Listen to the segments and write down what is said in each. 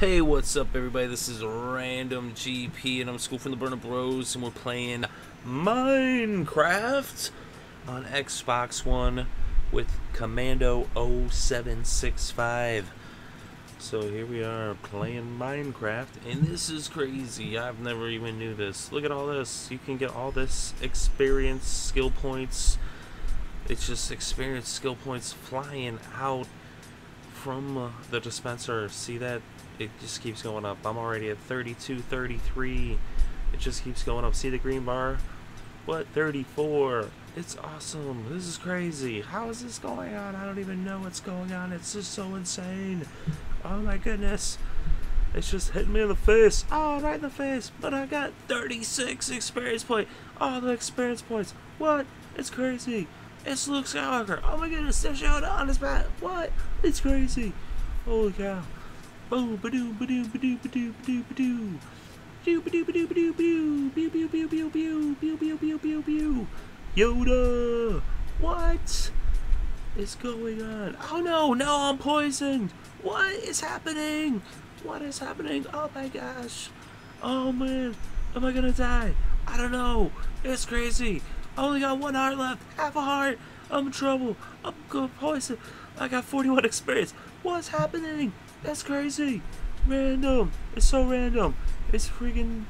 Hey, what's up everybody? This is Random GP and I'm Skool from the Burnah Bros and we're playing Minecraft on Xbox One with Commando 0765. So here we are playing Minecraft and this is crazy. I've never even knew this. Look at all this. You can get all this experience, skill points. It's just experience, skill points flying out from the dispenser. See that? It just keeps going up. I'm already at 32, 33. It just keeps going up. See the green bar? What? 34. It's awesome. This is crazy. How is this going on? I don't even know what's going on. It's just so insane. Oh my goodness. It's just hitting me in the face. Oh, right in the face. But I got 36 experience points. Oh, the experience points. What? It's crazy. It's Luke Skywalker. Oh my goodness. They're showing on his back. What? It's crazy. Holy cow. Boom, ba-doo, ba-doo, ba-doo, ba-doo, ba-doo, ba-doo. Ba-doo, ba-doo, ba-doo, ba-doo, ba-doo. Pew, pew, pew, pew, pew. Pew, pew, pew, pew, pew. Yoda! What is going on? Oh no, no, I'm poisoned! What is happening? What is happening? Oh my gosh. Oh man, am I gonna die? I don't know. It's crazy. I only got one heart left. Half a heart. I'm in trouble. I'm going poison. I got 41 experience. What's happening? That's crazy. Random. It's so random. It's freaking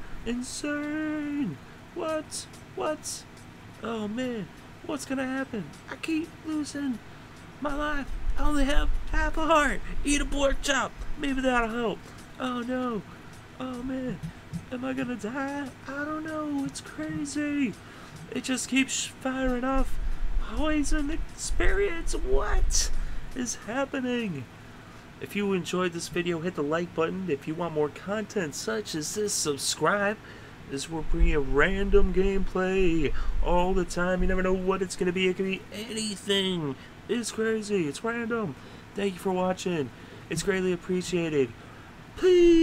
insane. What? What? Oh man. What's gonna happen? I keep losing my life. I only have half a heart. Eat a pork chop. Maybe that'll help. Oh no. Oh man. Am I gonna die? I don't know. It's crazy. It just keeps firing off poison experience. What is happening? If you enjoyed this video, hit the like button. If you want more content such as this, subscribe. This will bring you random gameplay all the time. You never know what it's going to be. It could be anything. It's crazy. It's random. Thank you for watching. It's greatly appreciated. Peace.